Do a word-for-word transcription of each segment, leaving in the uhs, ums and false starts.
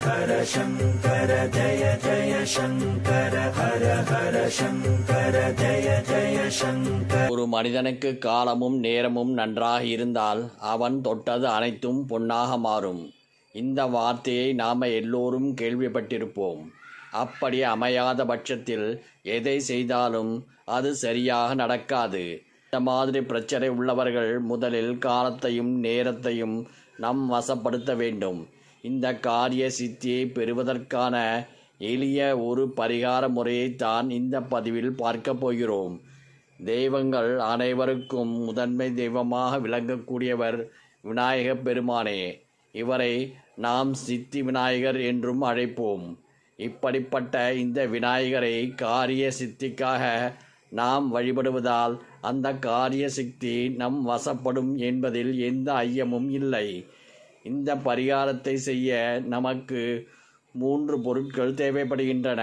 ஹர சங்கர ஜய ஜய சங்கர ஹர ஹர சங்கர ஜய ஜய சங்கர. ஒரு மனிதனுக்கு காலமும் நேரமும் நன்றாக இருந்தால் அவன் தொட்டது அனைத்தும் பொன்னாக மாறும். இந்த வார்த்தையை நாம் எல்லோரும் கேள்விப்பட்டிருப்போம். அப்படி அமையாத பட்சத்தில் எதை செய்தாலும் அது சரியாக நடக்காது. இந்த மாதிரி பிரச்சனை உள்ளவர்கள் முதலில் காலத்தையும் நேரத்தையும் நம் வசப்படுத்த வேண்டும். இந்த காரிய சித்தியை பெறுவதற்கான எளிய ஒரு பரிகார முறையைத்தான் இந்த பதிவில் பார்க்க போகிறோம். தெய்வங்கள் அனைவருக்கும் முதன்மை தெய்வமாக விளங்கக்கூடியவர் விநாயகப் பெருமானே. இவரை நாம் சித்தி விநாயகர் என்றும் அழைப்போம். இப்படிப்பட்ட இந்த விநாயகரை காரிய சித்திக்காக நாம் வழிபடுவதால் அந்த காரிய சித்தி நம் வசப்படும் என்பதில் எந்த ஐயமும் இல்லை. இந்த பரிகாரத்தை செய்ய நமக்கு மூன்று பொருட்கள் தேவைப்படுகின்றன.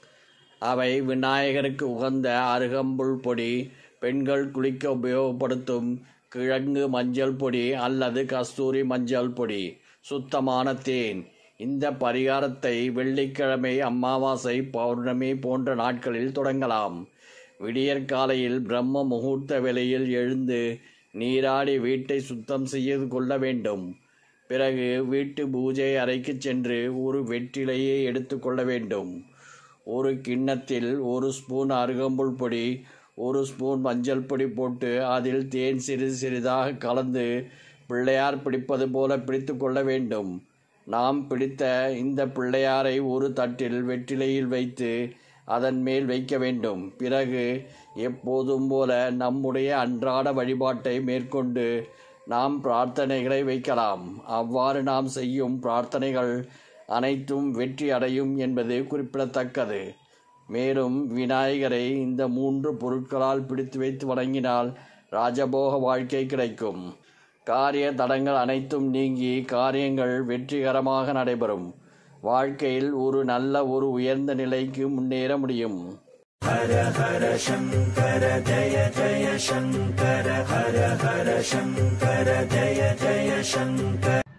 அவை விநாயகருக்கு உகந்த அருகம்புல் பொடி, பெண்கள் குளிக்க உபயோகப்படுத்தும் கிழங்கு மஞ்சள் பொடி அல்லது கஸ்தூரி மஞ்சள் பொடி, சுத்தமான தேன். இந்த பரிகாரத்தை வெள்ளிக்கிழமை, அமாவாசை, பௌர்ணமி போன்ற நாட்களில் தொடங்கலாம். விடியற்காலையில் பிரம்ம முகூர்த்த வேளையில் எழுந்து நீராடி வீட்டை சுத்தம் செய்து கொள்ள வேண்டும். பிறகு வீட்டு பூஜை அறைக்கு சென்று ஒரு வெற்றிலையை எடுத்து கொள்ள வேண்டும். ஒரு கிண்ணத்தில் ஒரு ஸ்பூன் அருகம்புல் பொடி, ஒரு ஸ்பூன் மஞ்சள் பொடி போட்டு அதில் தேன் சிறிது சிறிதாக கலந்து பிள்ளையார் பிடிப்பது போல பிடித்து கொள்ள வேண்டும். நாம் பிடித்த இந்த பிள்ளையாரை ஒரு தட்டில் வெற்றிலையில் வைத்து அதன் மேல் வைக்க வேண்டும். பிறகு எப்போதும் போல நம்முடைய அன்றாட வழிபாட்டை மேற்கொண்டு நாம் பிரார்த்தனைகளை வைக்கலாம். அவ்வாறு நாம் செய்யும் பிரார்த்தனைகள் அனைத்தும் வெற்றி அடையும் என்பது குறிப்பிடத்தக்கது. மேலும் விநாயகரை இந்த மூன்று பொருட்களால் பிடித்து வைத்து வணங்கினால் ராஜபோக வாழ்க்கை கிடைக்கும். காரிய தடங்கள் அனைத்தும் நீங்கி காரியங்கள் வெற்றிகரமாக நடைபெறும். வாழ்க்கையில் ஒரு நல்ல ஒரு உயர்ந்த நிலைக்கு முன்னேற முடியும். ஹர ஹர சங்கர ஜய ஜய சங்கர ஹர ஹர சங்கர ஜய ஜய சங்கர.